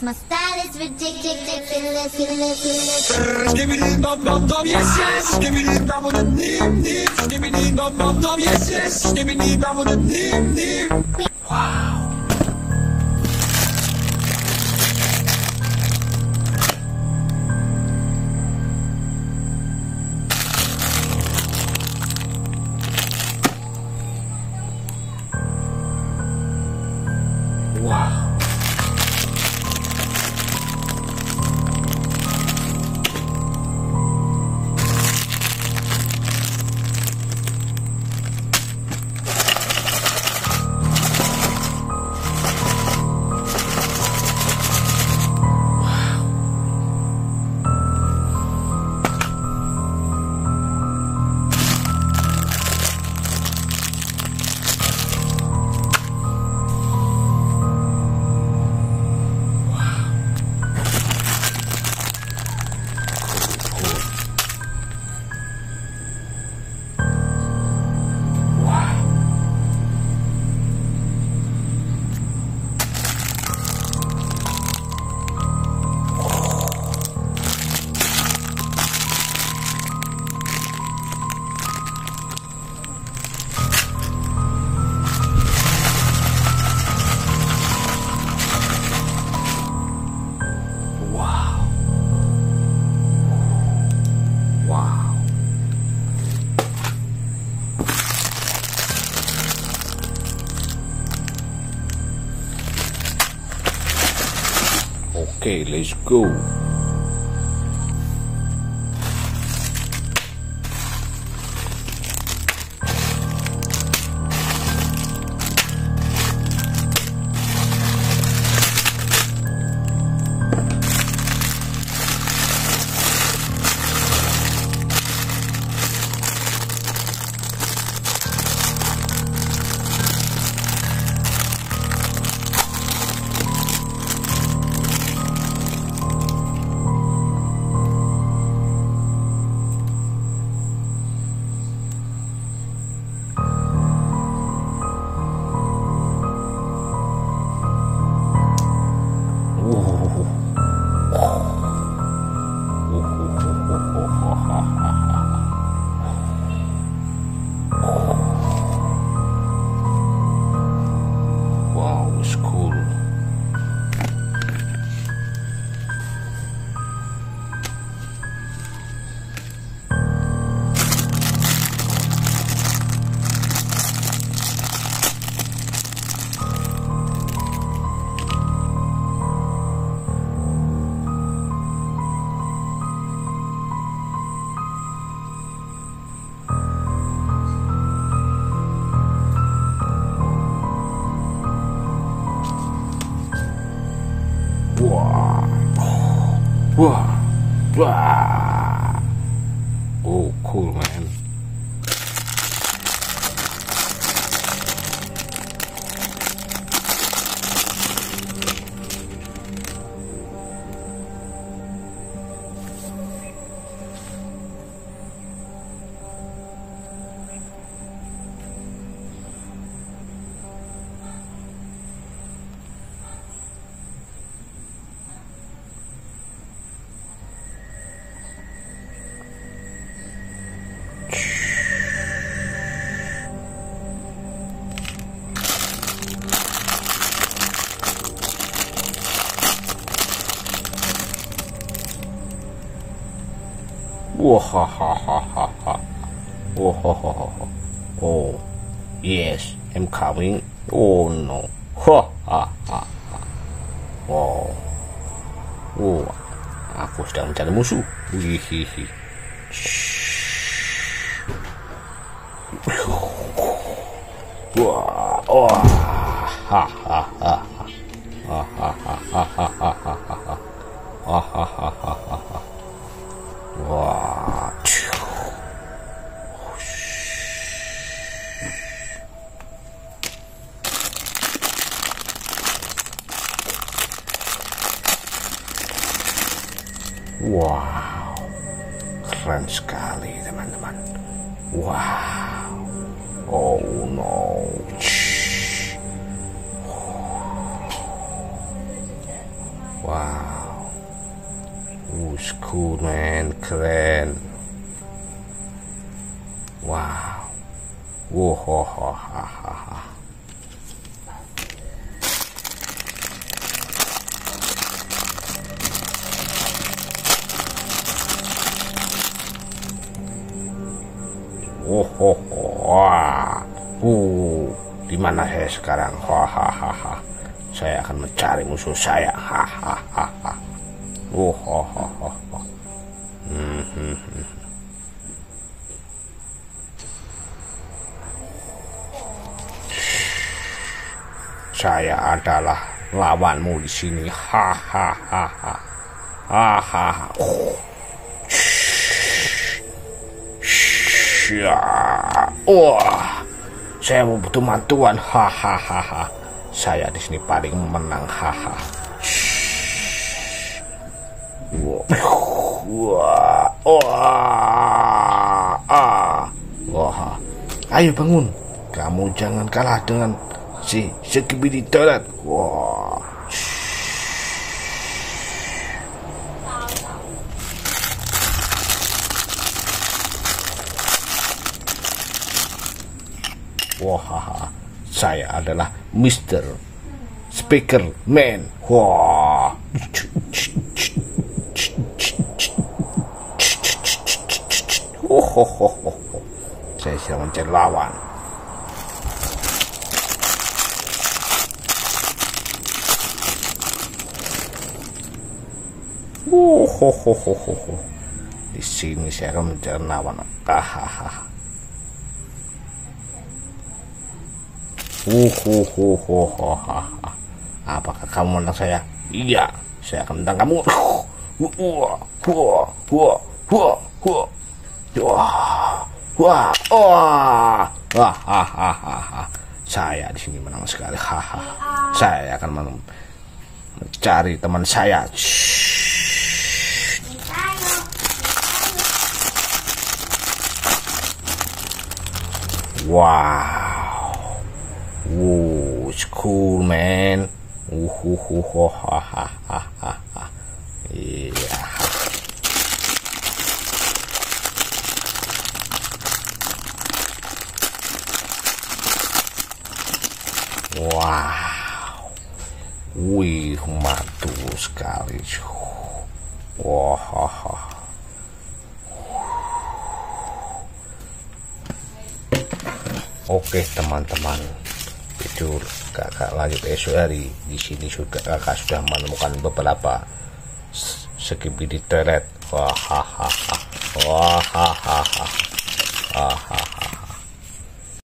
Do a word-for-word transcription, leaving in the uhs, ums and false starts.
My style is ridiculous. Give me the dum dum dum, yes yes. Give me the dum dum dim dim. Give me the dum dum dum, yes yes. Give me the dum dum dim dim. Wow. Wow. Okay, let's go. Wow, it's cool. Wah, wah, oh cool man. Wahahaha. Oh, oh, yes, I'm coming. Oh no. Ha ha ha. Wow. Oh, aku sedang mencari musuh. Hihihi. Wah, wah. Ha ha ha. Ha ha ha ha ha ha ha. Ha ha ha ha ha. Wah. Wow, keren sekali teman-teman. Wow, oh no. Wow. cool man, keren. Wow. Wohohohaha. Wohoho. Uh, di mana saya sekarang? Hahaha. Saya akan mencari musuh saya. Hahaha. Wohoho. Hmm, hmm, hmm. Saya adalah lawanmu di sini. Hahaha. Hahaha. Wah, saya mau butuh bantuan. Hahaha. Saya di sini paling menang. Hahaha. Wah, wah, ah, wah. Ayo bangun. Kamu jangan kalah dengan si Skibidi Toilet. Wah. Wah, saya adalah Mister Speaker Man. Wah. Oh, saya sedang mencari lawan. Oh, ho, ho, ho, ho, ho. Di sini saya akan mencari lawan. Hahaha. Uh, uh, uh, uh, uh, uh. Apakah kamu menang saya? Iya, saya akan menang kamu. Uh, uh, uh, uh, uh, uh, uh. Wah, wah, wah, wah, hahaha. Saya di sini menang sekali. Hahaha. Saya akan mencari teman saya. Wow, wow, it's cool man. Uhuhuhu, hahaha. Iya. Wow, wih, mantul sekali. Wah, oke teman-teman, itu kakak lanjut esok hari. Di sini sudah kakak sudah menemukan beberapa Skibidi Toilet. Wah, hahaha.